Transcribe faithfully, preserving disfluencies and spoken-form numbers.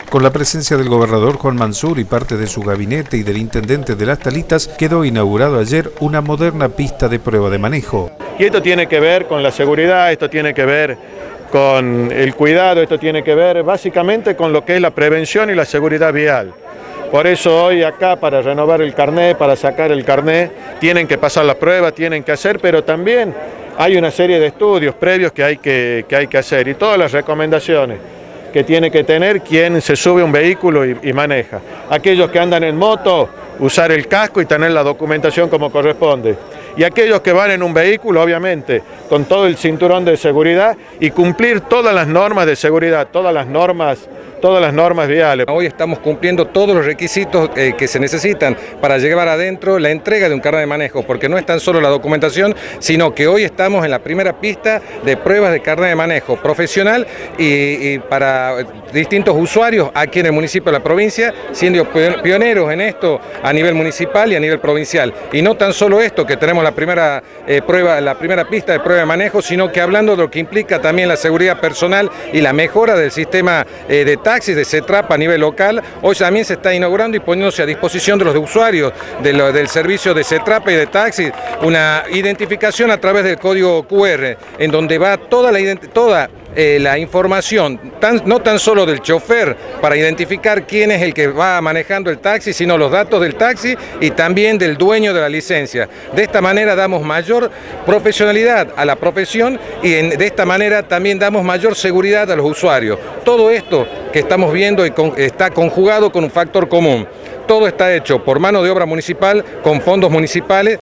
Con la presencia del gobernador Juan Mansur y parte de su gabinete y del intendente de Las Talitas, quedó inaugurado ayer una moderna pista de prueba de manejo. Y esto tiene que ver con la seguridad, esto tiene que ver con el cuidado, esto tiene que ver básicamente con lo que es la prevención y la seguridad vial. Por eso hoy acá, para renovar el carnet, para sacar el carnet, tienen que pasar la prueba, tienen que hacer, pero también hay una serie de estudios previos que hay que, que, hay que hacer y todas las recomendaciones que tiene que tener quien se sube a un vehículo y, y maneja. Aquellos que andan en moto, usar el casco y tener la documentación como corresponde. Y aquellos que van en un vehículo, obviamente, con todo el cinturón de seguridad y cumplir todas las normas de seguridad, todas las normas, todas las normas viales. Hoy estamos cumpliendo todos los requisitos eh, que se necesitan para llevar adentro la entrega de un carnet de manejo, porque no es tan solo la documentación, sino que hoy estamos en la primera pista de pruebas de carnet de manejo profesional y, y para distintos usuarios aquí en el municipio de la provincia, siendo pioneros en esto a nivel municipal y a nivel provincial. Y no tan solo esto, que tenemos la primera eh, prueba, la primera pista de prueba de manejo, sino que hablando de lo que implica también la seguridad personal y la mejora del sistema eh, de taxis de CETRAP a nivel local, hoy también se está inaugurando y poniéndose a disposición de los usuarios de lo, del servicio de CETRAP y de taxis una identificación a través del código Q R, en donde va toda la, toda, eh, la información, tan, no tan solo del chofer, para identificar quién es el que va manejando el taxi, sino los datos del taxi y también del dueño de la licencia. De esta manera damos mayor profesionalidad a la profesión y en, de esta manera también damos mayor seguridad a los usuarios. Todo esto que estamos viendo y con, está conjugado con un factor común. Todo está hecho por mano de obra municipal, con fondos municipales.